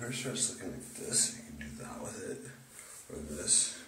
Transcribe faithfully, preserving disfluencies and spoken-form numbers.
First, starts looking like this. You can do that with it, or this.